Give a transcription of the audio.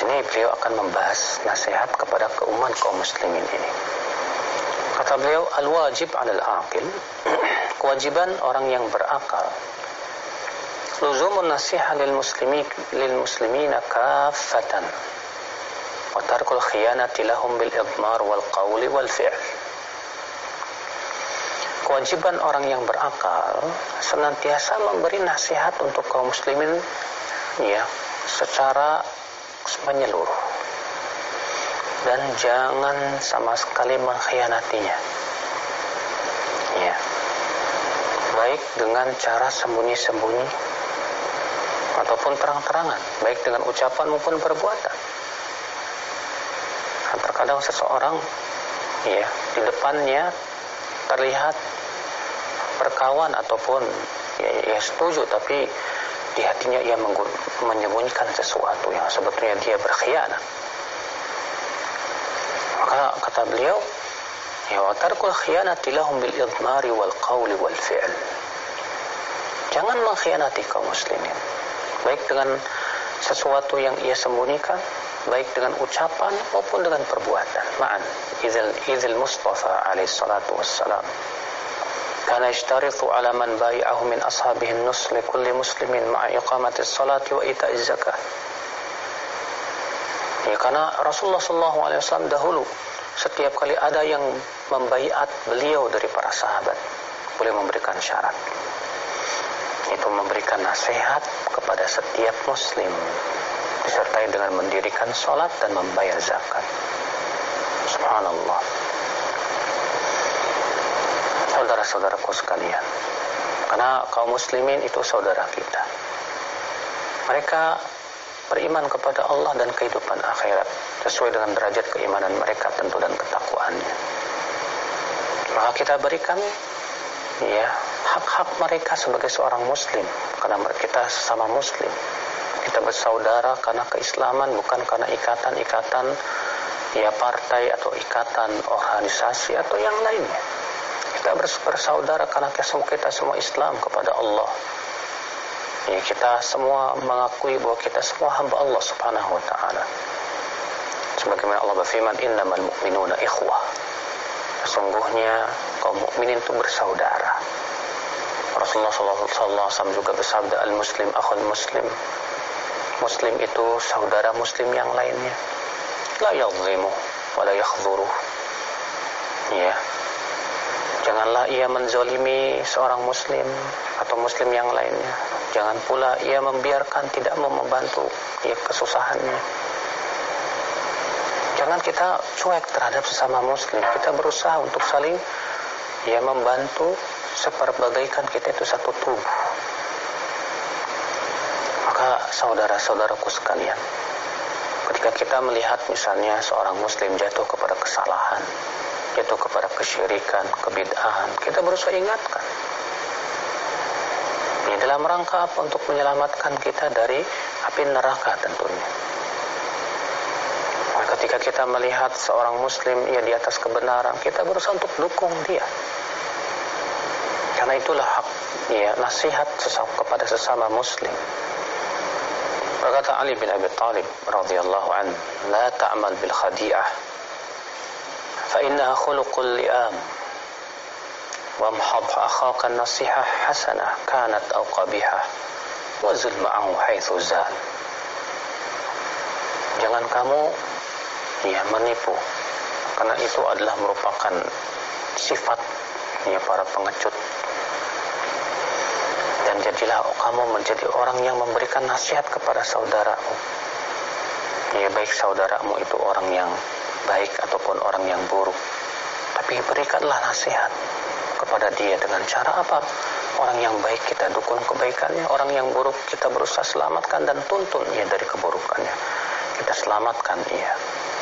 Ini beliau akan membahas nasihat kepada kaum muslimin ini. Kata beliau, al-wajib 'alal aqil, kewajiban orang yang berakal, luzumun nasiha lil muslimina kaffatan wa tarkul khiyanati lahum bil idmar wal qawli wal fi'l. Kewajiban orang yang berakal senantiasa memberi nasihat untuk kaum muslimin ya secara menyeluruh, dan jangan sama sekali mengkhianatinya ya, baik dengan cara sembunyi-sembunyi ataupun terang-terangan, baik dengan ucapan maupun perbuatan. Terkadang seseorang ya di depannya terlihat berkawan ataupun ya setuju, tapi di hatinya ia menyembunyikan sesuatu yang sebetulnya dia berkhianat. Maka kata beliau, ya wa tarkul khiyanati lahum bil idmari wal qawli wal fi'l. Jangan mengkhianati kaum muslimin, baik dengan sesuatu yang ia sembunyikan, baik dengan ucapan maupun dengan perbuatan. Ma'an idzil Mustafa alaihi salatu wassalam kana yashtaritu ala man bai'ahu min ashabihi an-nus li kulli muslimin ma'a iqamati as-salati wa ita'iz zakah. Ya, karena Rasulullah SAW dahulu setiap kali ada yang membaiat beliau dari para sahabat, beliau memberikan syarat, itu memberikan nasihat kepada setiap muslim, disertai dengan mendirikan sholat dan membayar zakat. Subhanallah. Saudara-saudaraku sekalian, karena kaum muslimin itu saudara kita. Mereka beriman kepada Allah dan kehidupan akhirat sesuai dengan derajat keimanan mereka tentu dan ketakwaannya. Maka kita berikan ya hak-hak mereka sebagai seorang muslim, karena kita sesama muslim. Kita bersaudara karena keislaman, bukan karena ikatan-ikatan ya partai atau ikatan organisasi atau yang lainnya. Kita bersaudara karena kita semua Islam kepada Allah. Ya, kita semua mengakui bahwa kita semua hamba Allah Subhanahu wa taala. Sebagaimana Allah berfirman, innamal mu'minuna ikhwah. Sesungguhnya kaum mukminin itu bersaudara. Rasulullah SAW juga bersabda, al-muslim akhul muslim. Muslim itu saudara muslim yang lainnya. La yadhlimu wa la yakhdhuruh. Ya. Janganlah ia menzalimi seorang muslim atau muslim yang lainnya. Jangan pula ia membiarkan, tidak mau membantu ya kesusahannya. Jangan kita cuek terhadap sesama muslim. Kita berusaha untuk saling ya membantu, seperbagaikan kita itu satu tubuh. Maka saudara-saudaraku sekalian, ketika kita melihat misalnya seorang muslim jatuh kepada kesalahan, jatuh kepada kesyirikan, kebid'ahan, kita berusaha ingatkan. Ini dalam rangka apa? Untuk menyelamatkan kita dari api neraka tentunya. Nah, ketika kita melihat seorang muslim ya di atas kebenaran, kita berusaha untuk dukung dia. Karena itulah hak ya nasihat kepada sesama muslim. Berkata Ali bin Abi Thalib radhiyallahu anhu, la ta'mal bil khadi'ah fa innaha khuluqul li'am wa mahab akhaka nasihah hasanah kanat aw qabihah wa zul ma'ahu haitsu zal. Jangan kamu ya menipu, karena itu adalah merupakan sifat ya para pengecut. Dan jadilah kamu menjadi orang yang memberikan nasihat kepada saudaramu. Ya, baik saudaramu itu orang yang baik ataupun orang yang buruk, tapi berikanlah nasihat kepada dia dengan cara apa? Orang yang baik kita dukung kebaikannya, orang yang buruk kita berusaha selamatkan dan tuntun ia dari keburukannya. Kita selamatkan ia.